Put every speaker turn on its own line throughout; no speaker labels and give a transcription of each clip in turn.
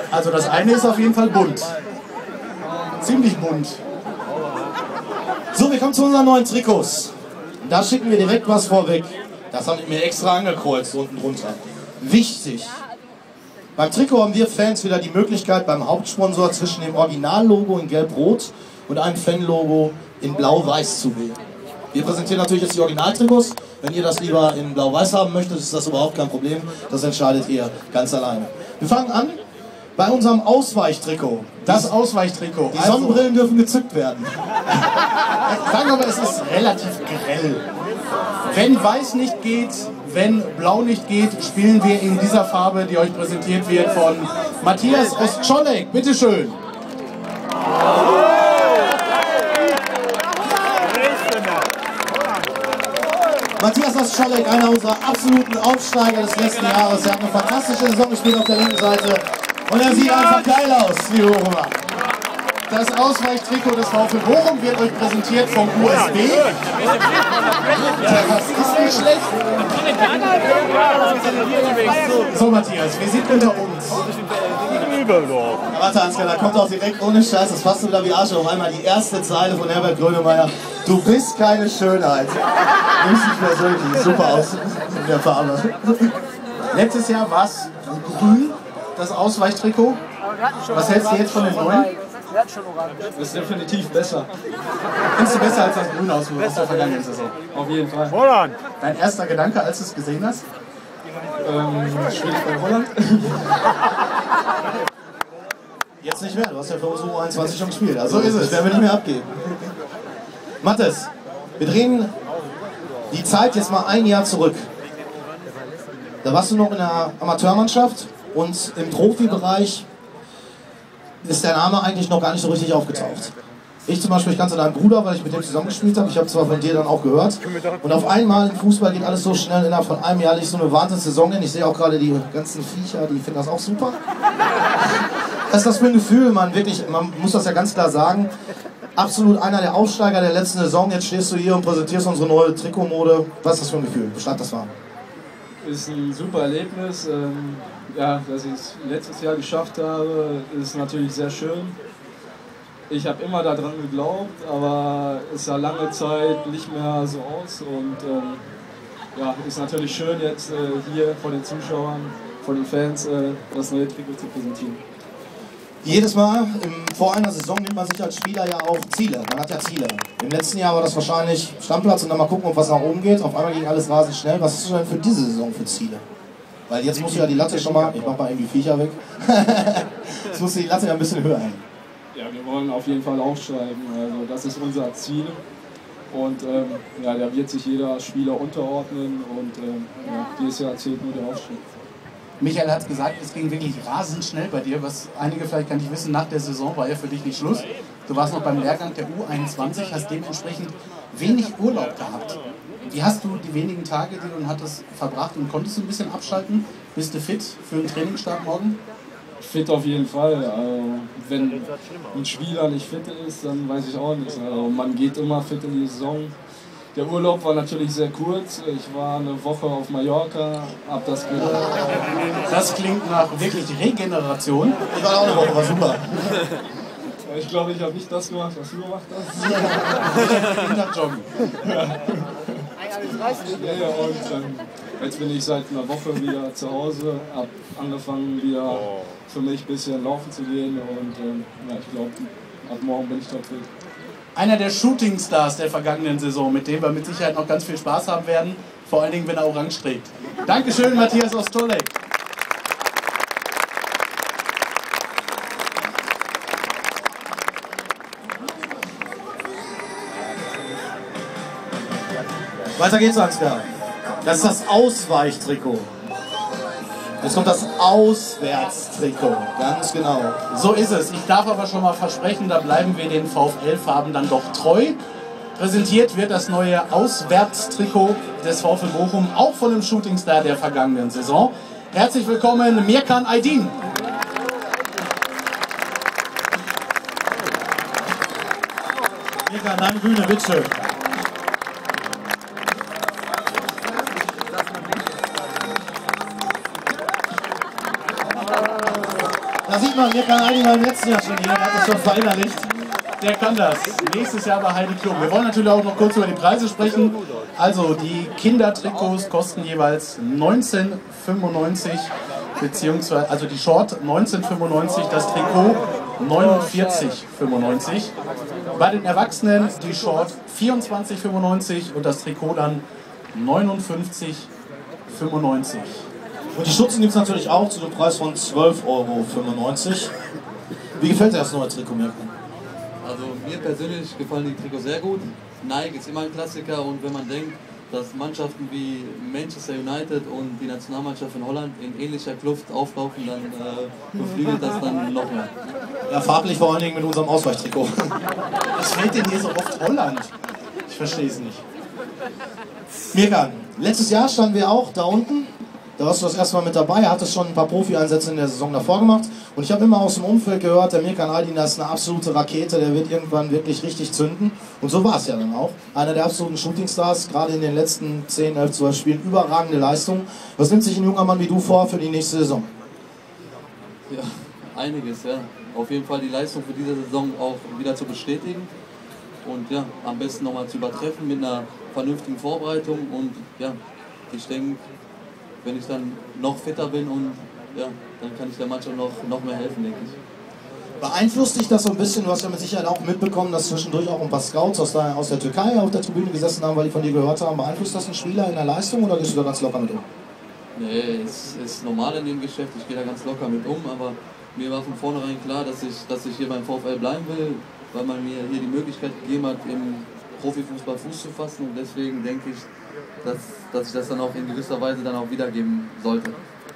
Also das eine ist auf jeden Fall bunt. Ziemlich bunt.
So, wir kommen zu unseren neuen Trikots. Da schicken wir direkt was vorweg. Das habe ich mir extra angekreuzt unten drunter. Wichtig. Beim Trikot haben wir Fans wieder die Möglichkeit, beim Hauptsponsor zwischen dem Originallogo in Gelb-Rot und einem Fanlogo in Blau-Weiß zu wählen. Wir präsentieren natürlich jetzt die Originaltrikots. Wenn ihr das lieber in Blau-Weiß haben möchtet, ist das überhaupt kein Problem. Das entscheidet ihr ganz alleine. Wir fangen an bei unserem Ausweichtrikot.
Das Ausweichtrikot.
Die Sonnenbrillen dürfen gezückt werden.
Sagen wir mal, es ist relativ grell. Wenn Weiß nicht geht, wenn Blau nicht geht, spielen wir in dieser Farbe, die euch präsentiert wird von Matthias Ostscholek. Bitteschön.
Matthias Ostscholek, einer unserer absoluten Aufsteiger des letzten Jahres. Er hat eine fantastische Saison gespielt auf der linken Seite. Und er sieht einfach geil aus, wie Bochumer.
Das Ausweichtrikot des VfL Bochum wird euch präsentiert vom USB. Das ist nicht schlecht. So Matthias, wir sind unter uns.
Warte Ansgar, da kommt auch direkt ohne Scheiß, das passt wieder wie Asche auf einmal die erste Zeile von Herbert Grönemeyer. Du bist keine Schönheit. Nimmst dich persönlich super aus in der Farbe.
Letztes Jahr war es grün, das Ausweichtrikot. Was hältst du jetzt von den neuen?
Das ist definitiv besser.
Findest du besser als das Grün aus der vergangenen Saison?
Auf jeden Fall.
Dein erster Gedanke, als du es gesehen hast?
Schwierig bei Holland.
Jetzt nicht mehr, du hast ja für uns U21 schon gespielt. Also
So ist es.
Das werden wir nicht mehr abgeben. Mathis, wir drehen die Zeit jetzt mal ein Jahr zurück. Da warst du noch in der Amateurmannschaft und im Profibereich ist der Name eigentlich noch gar nicht so richtig aufgetaucht. Ich zum Beispiel, ich kannte deinen Bruder, weil ich mit dem zusammengespielt habe. Ich habe zwar von dir dann auch gehört. Und auf einmal im Fußball geht alles so schnell, innerhalb von einem Jahr nicht so eine Wahnsinnssaison hin. Ich sehe auch gerade die ganzen Viecher, die finden das auch super. Was ist das für ein Gefühl, man muss das ja ganz klar sagen. Absolut einer der Aufsteiger der letzten Saison. Jetzt stehst du hier und präsentierst unsere neue Trikotmode. Was ist das für ein Gefühl? Beschreib das mal.
Ist ein super Erlebnis. Ja, dass ich es letztes Jahr geschafft habe, ist natürlich sehr schön. Ich habe immer daran geglaubt, aber es sah lange Zeit nicht mehr so aus. Und ja, ist natürlich schön, jetzt hier vor den Zuschauern, vor den Fans das neue Trikot zu präsentieren.
Jedes Mal vor einer Saison nimmt man sich als Spieler ja auch Ziele. Man hat ja Ziele. Im letzten Jahr war das wahrscheinlich Stammplatz und dann mal gucken, ob was nach oben geht. Auf einmal ging alles rasend schnell. Was hast du denn für diese Saison für Ziele? Weil jetzt musst du ja die Latte schon mal, ich mach mal irgendwie Viecher weg, jetzt musst du die Latte ja ein bisschen höher hängen.
Ja, wir wollen auf jeden Fall aufsteigen. Also das ist unser Ziel. Und ja, da wird sich jeder Spieler unterordnen und ja, dieses Jahr zählt nur der Aufstieg.
Michael hat gesagt, es ging wirklich rasend schnell bei dir. Was einige vielleicht gar nicht wissen, nach der Saison war ja für dich nicht Schluss. Du warst noch beim Lehrgang der U21, hast dementsprechend wenig Urlaub gehabt. Wie hast du die wenigen Tage, die du hattest, verbracht und konntest du ein bisschen abschalten? Bist du fit für den Trainingsstart morgen?
Fit auf jeden Fall. Also, wenn ein Spieler nicht fit ist, dann weiß ich auch nicht. Also, man geht immer fit in die Saison. Der Urlaub war natürlich sehr kurz. Ich war eine Woche auf Mallorca, hab das gemacht.
Das klingt nach wirklich Regeneration.
Ich war auch eine Woche, war super.
Ich glaube, ich habe nicht das gemacht, was du gemacht hast.
Hinterjoggen.
Ja, und jetzt bin ich seit einer Woche wieder zu Hause, habe angefangen wieder für mich ein bisschen laufen zu gehen und ja, ich glaube, ab morgen bin ich topfit.
Einer der Shootingstars der vergangenen Saison, mit dem wir mit Sicherheit noch ganz viel Spaß haben werden, vor allen Dingen, wenn er orange trägt. Dankeschön, Matthias Ostscholek.
Weiter geht's, Ansgar. Das ist das Ausweichtrikot. Jetzt kommt das Auswärtstrikot, ganz genau.
So ist es. Ich darf aber schon mal versprechen, da bleiben wir den VfL-Farben dann doch treu. Präsentiert wird das neue Auswärtstrikot des VfL Bochum, auch von dem Shootingstar der vergangenen Saison. Herzlich willkommen, Mirkan Aydin.
Mirkan, deine Bühne, bitte. Da sieht man, mir kann eigentlich beim letzten Jahr schon hier, der hat das schon verinnerlicht.
Der kann das. Nächstes Jahr bei Heidi Klum. Wir wollen natürlich auch noch kurz über die Preise sprechen. Also die Kindertrikots kosten jeweils 19,95 beziehungsweise also die Short 19,95, das Trikot 49,95. Bei den Erwachsenen die Short 24,95 und das Trikot dann 59,95.
Und die Stutzen gibt es natürlich auch zu dem Preis von 12,95 €. Wie gefällt dir das neue Trikot, Mirko?
Also mir persönlich gefallen die Trikots sehr gut. Nike ist immer ein Klassiker und wenn man denkt, dass Mannschaften wie Manchester United und die Nationalmannschaft von Holland in ähnlicher Kluft auflaufen, dann beflügelt das dann noch mehr.
Ja, farblich vor allen Dingen mit unserem Ausweichtrikot.
Was fällt denn hier so oft Holland? Ich verstehe es nicht.
Mirkan, letztes Jahr standen wir auch da unten. Da warst du das erste Mal mit dabei, er hatte schon ein paar Profi-Einsätze in der Saison davor gemacht. Und ich habe immer aus dem Umfeld gehört, der Mirkan Aydin, das ist eine absolute Rakete, der wird irgendwann wirklich richtig zünden. Und so war es ja dann auch. Einer der absoluten Shootingstars, gerade in den letzten 10, 11, 12 Spielen, überragende Leistung. Was nimmt sich ein junger Mann wie du vor für die nächste Saison?
Ja, einiges, ja. Auf jeden Fall die Leistung für diese Saison auch wieder zu bestätigen. Und ja, am besten nochmal zu übertreffen mit einer vernünftigen Vorbereitung. Und ja, ich denke, wenn ich dann noch fitter bin und ja, dann kann ich der Mannschaft noch mehr helfen, denke ich.
Beeinflusst dich das so ein bisschen? Du hast ja mit Sicherheit auch mitbekommen, dass zwischendurch auch ein paar Scouts aus der Türkei auf der Tribüne gesessen haben, weil die von dir gehört haben. Beeinflusst das einen Spieler in der Leistung oder gehst du da ganz locker mit um?
Nee, es ist normal in dem Geschäft, ich gehe da ganz locker mit um, aber mir war von vornherein klar, dass ich hier beim VfL bleiben will, weil man mir hier die Möglichkeit gegeben hat, im Profifußball Fuß zu fassen und deswegen denke ich, dass ich das dann auch in gewisser Weise dann auch wiedergeben sollte.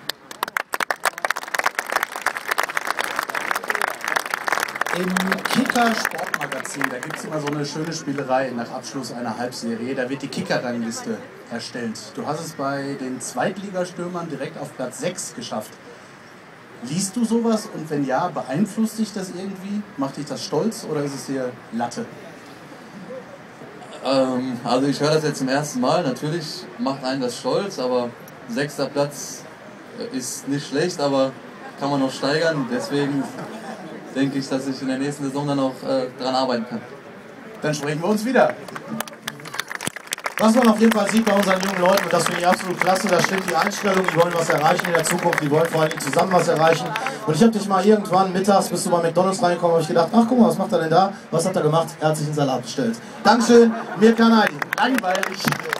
Im Kicker Sportmagazin, da gibt es immer so eine schöne Spielerei nach Abschluss einer Halbserie, da wird die Kicker-Rangliste erstellt. Du hast es bei den Zweitligastürmern direkt auf Platz 6 geschafft. Liest du sowas und wenn ja, beeinflusst dich das irgendwie? Macht dich das stolz oder ist es dir Latte?
Also ich höre das jetzt zum ersten Mal, natürlich macht einen das stolz, aber 6. Platz ist nicht schlecht, aber kann man noch steigern, deswegen denke ich, dass ich in der nächsten Saison dann auch dran arbeiten kann.
Dann sprechen wir uns wieder.
Was man auf jeden Fall sieht bei unseren jungen Leuten, und das finde ich absolut klasse, da steht die Einstellung, die wollen was erreichen in der Zukunft, die wollen vor allem zusammen was erreichen. Und ich habe dich mal irgendwann mittags, bist du bei McDonald's reingekommen, habe ich gedacht, ach guck mal, was macht er denn da? Was hat er gemacht? Er hat sich einen Salat bestellt. Dankeschön, Mirkan Aydin.
Langweilig.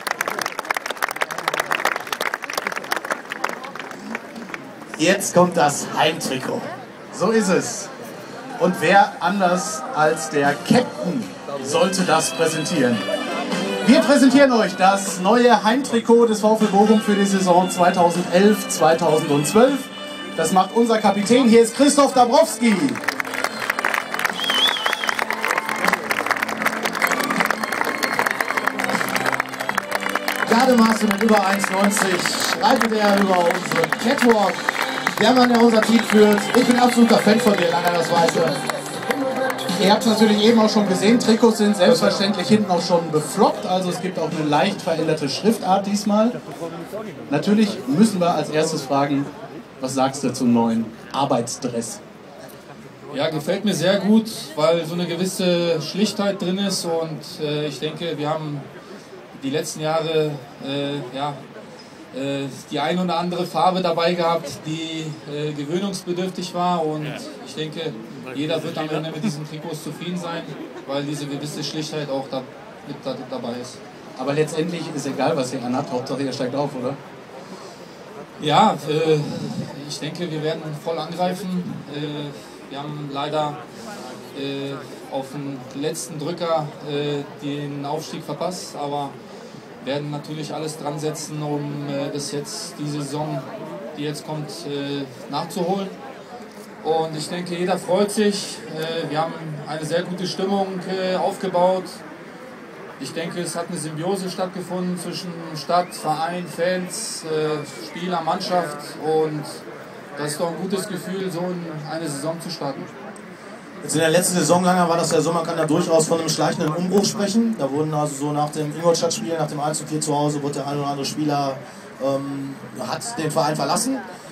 Jetzt kommt das Heimtrikot.
So ist es. Und wer anders als der Captain sollte das präsentieren? Wir präsentieren euch das neue Heimtrikot des VfL Bochum für die Saison 2011-2012. Das macht unser Kapitän. Hier ist Christoph Dabrowski.
Gardemaße mit über 1,90 schreitet er über unseren Catwalk. Der Mann, der unser Team führt. Ich bin absoluter Fan von dir, lange das Weiße.
Ihr habt es natürlich eben auch schon gesehen, Trikots sind selbstverständlich hinten auch schon beflockt, also es gibt auch eine leicht veränderte Schriftart diesmal. Natürlich müssen wir als erstes fragen, was sagst du zum neuen Arbeitsdress?
Ja, gefällt mir sehr gut, weil so eine gewisse Schlichtheit drin ist und ich denke, wir haben die letzten Jahre die ein oder andere Farbe dabei gehabt, die gewöhnungsbedürftig war und ich denke, jeder wird am Ende mit diesen Trikots zufrieden sein, weil diese gewisse Schlichtheit auch mit dabei ist.
Aber letztendlich ist egal, was ihr anhabt, Hauptsache ihr steigt auf, oder?
Ja, ich denke, wir werden voll angreifen. Wir haben leider auf den letzten Drücker den Aufstieg verpasst, aber werden natürlich alles dran setzen, um das jetzt die Saison, die jetzt kommt, nachzuholen. Und ich denke, jeder freut sich. Wir haben eine sehr gute Stimmung aufgebaut. Ich denke, es hat eine Symbiose stattgefunden zwischen Stadt, Verein, Fans, Spieler, Mannschaft. Und das ist doch ein gutes Gefühl, so in eine Saison zu starten.
Jetzt in der letzten Saison lange war das ja so, man kann da durchaus von einem schleichenden Umbruch sprechen. Da wurden also so nach dem Ingolstadt-Spiel, nach dem 1:4 zu Hause, wurde der ein oder andere Spieler hat den Verein verlassen.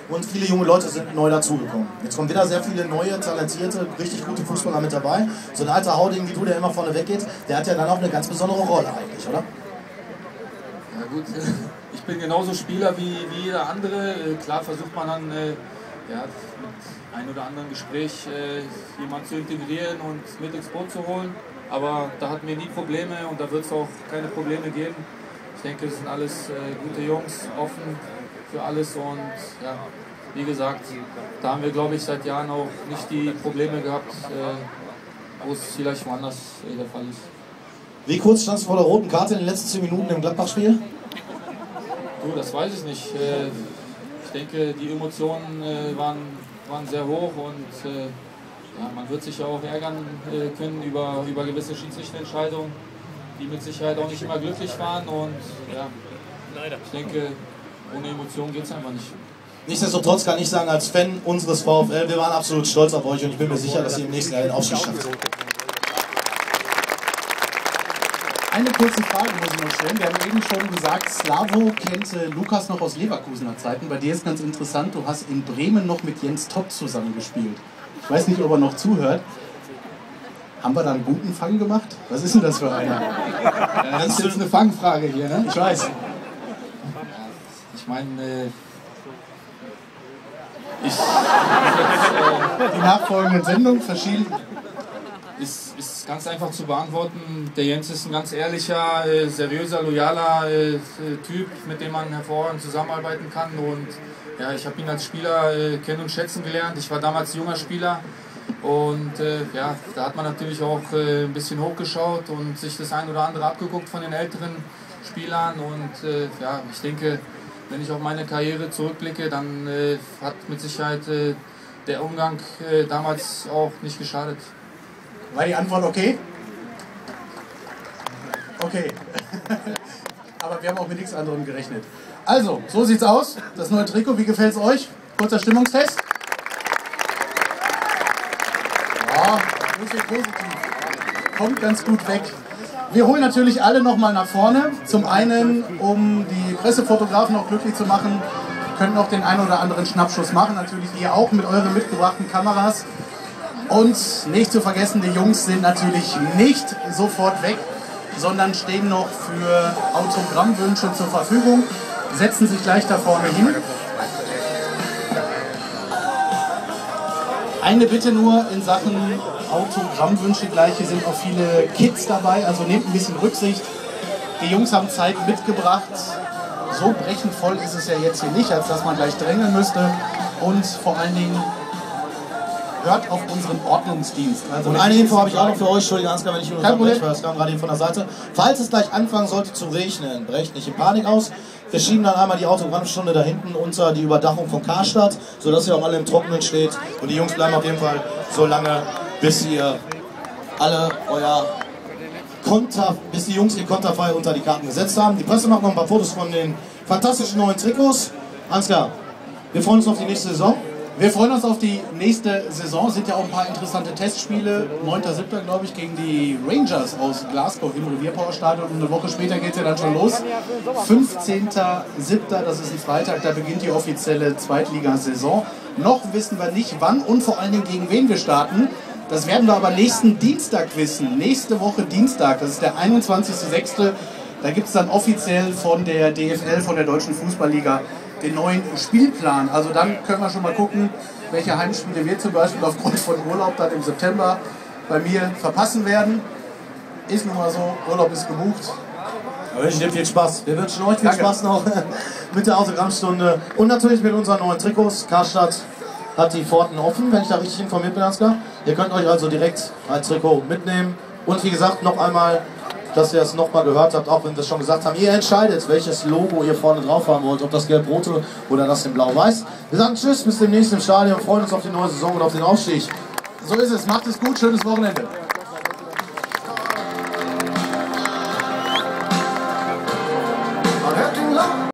und viele junge Leute sind neu dazugekommen. Jetzt kommen wieder sehr viele neue, talentierte, richtig gute Fußballer mit dabei. So ein alter Hauding wie du, der immer vorne weggeht, der hat ja dann auch eine ganz besondere Rolle eigentlich, oder?
Ja gut, ich bin genauso Spieler wie jeder andere. Klar versucht man dann ja, mit ein oder anderen Gespräch jemanden zu integrieren und mit ins Boot zu holen. Aber da hatten wir nie Probleme und da wird es auch keine Probleme geben. Ich denke, es sind alles gute Jungs, offen für alles und ja, wie gesagt, da haben wir, glaube ich, seit Jahren auch nicht die Probleme gehabt, wo es vielleicht woanders der Fall ist.
Wie kurz standst du vor der roten Karte in den letzten 10 Minuten im Gladbach-Spiel?
Du, das weiß ich nicht. Ich denke, die Emotionen waren sehr hoch und ja, man wird sich auch ärgern können über gewisse Schiedsrichterentscheidungen, die mit Sicherheit auch nicht immer glücklich waren. Und ja, ich denke, ohne Emotionen geht es einfach nicht.
Nichtsdestotrotz kann ich sagen, als Fan unseres VfL, wir waren absolut stolz auf euch und ich bin mir sicher, dass ihr im nächsten Jahr den Aufstieg schafft.
Eine kurze Frage muss ich noch stellen. Wir haben eben schon gesagt, Slavo kennt Lukas noch aus Leverkusener Zeiten. Bei dir ist ganz interessant, du hast in Bremen noch mit Jens Todt zusammengespielt. Ich weiß nicht, ob er noch zuhört. Haben wir da einen guten Fang gemacht? Was ist denn das für einer?
Ja, das ist jetzt eine Fangfrage hier, ne?
Ich weiß.
Ich meine,
Die nachfolgenden Sendungen verschieden.
ist ganz einfach zu beantworten. Der Jens ist ein ganz ehrlicher, seriöser, loyaler Typ, mit dem man hervorragend zusammenarbeiten kann. Und ja, ich habe ihn als Spieler kennen und schätzen gelernt. Ich war damals junger Spieler und ja, da hat man natürlich auch ein bisschen hochgeschaut und sich das ein oder andere abgeguckt von den älteren Spielern. Und ja, ich denke, wenn ich auf meine Karriere zurückblicke, dann hat mit Sicherheit der Umgang damals auch nicht geschadet.
War die Antwort okay? Okay. Aber wir haben auch mit nichts anderem gerechnet. Also, so sieht's aus. Das neue Trikot, wie gefällt's euch? Kurzer Stimmungstest. Ja, durchweg positiv. Kommt ganz gut weg. Wir holen natürlich alle nochmal nach vorne. Zum einen, um die Pressefotografen auch glücklich zu machen, könnt noch den einen oder anderen Schnappschuss machen. Natürlich ihr auch mit euren mitgebrachten Kameras. Und nicht zu vergessen, die Jungs sind natürlich nicht sofort weg, sondern stehen noch für Autogrammwünsche zur Verfügung, setzen sich gleich da vorne hin. Eine Bitte nur in Sachen Autogrammwünsche gleich, hier sind auch viele Kids dabei, also nehmt ein bisschen Rücksicht. Die Jungs haben Zeit mitgebracht, so brechend voll ist es ja jetzt hier nicht, als dass man gleich drängeln müsste. Und vor allen Dingen hört auf unseren Ordnungsdienst. Also
und eine Info habe ich auch noch für euch, Entschuldigung, Ansgar, wenn ich nur unterbreche, weil das kam gerade eben von der Seite. Falls es gleich anfangen sollte zu regnen, brecht nicht in Panik aus. Wir schieben dann einmal die Autogrammstunde da hinten unter die Überdachung von Karstadt, sodass ihr auch alle im Trockenen steht. Und die Jungs bleiben auf jeden Fall so lange, bis ihr alle bis die Jungs ihr Konterfei unter die Karten gesetzt haben. Die Presse macht noch ein paar Fotos von den fantastischen neuen Trikots. Ansgar, wir freuen uns auf die nächste Saison.
Wir freuen uns auf die nächste Saison. Es sind ja auch ein paar interessante Testspiele. 9.7. glaube ich gegen die Rangers aus Glasgow im Revierpower-Stadion. Und eine Woche später geht es ja dann schon los. 15.7., das ist ein Freitag, da beginnt die offizielle Zweitligasaison. Noch wissen wir nicht wann und vor allen Dingen gegen wen wir starten. Das werden wir aber nächsten Dienstag wissen. Nächste Woche Dienstag, das ist der 21.6. Da gibt es dann offiziell von der DFL, von der Deutschen Fußballliga, den neuen Spielplan. Also dann können wir schon mal gucken, welche Heimspiele wir zum Beispiel aufgrund von Urlaub dann im September bei mir verpassen werden. Ist nun mal so, Urlaub ist gebucht.
Wir wünschen dir viel Spaß. Wir wünschen euch viel Spaß noch mit der Autogrammstunde und natürlich mit unseren neuen Trikots. Karstadt hat die Pforten offen, wenn ich da richtig informiert bin, Ansgar. Ihr könnt euch also direkt ein Trikot mitnehmen. Und wie gesagt, noch einmal, dass ihr es nochmal gehört habt, auch wenn wir es schon gesagt haben, ihr entscheidet, welches Logo ihr vorne drauf haben wollt, ob das gelb-rote oder das in blau-weiß. Wir sagen tschüss, bis demnächst im Stadion, freuen uns auf die neue Saison und auf den Aufstieg.
So ist es, macht es gut, schönes Wochenende.